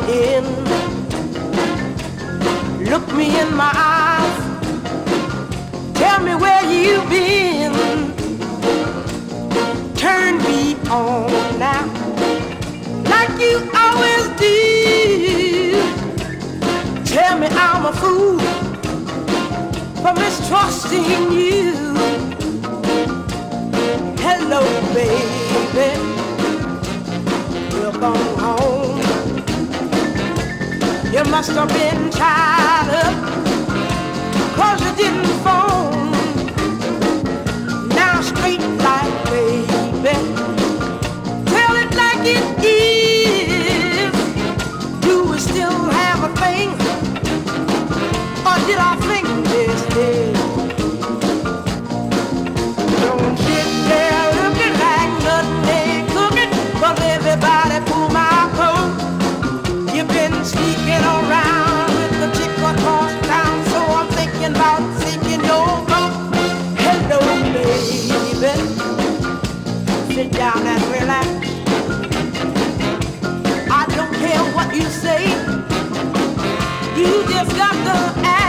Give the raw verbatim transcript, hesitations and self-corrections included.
in. Look me in my eyes. Tell me where you've been. Turn me on now, like you always do. Tell me I'm a fool for mistrusting you. Hello, baby. Welcome home. You must have been tied up 'cause you didn't phone. Now straight like baby, tell it like it is. Do we still have a thing, or did our fling this day? Don't sit there looking like nothing ain't cooking, 'cause everybody pull my coat. You've been sneaking around with the chick across town, so I'm thinking about sinking your boat. Hello, baby, sit down and relax. I don't care what you say, you just got to act.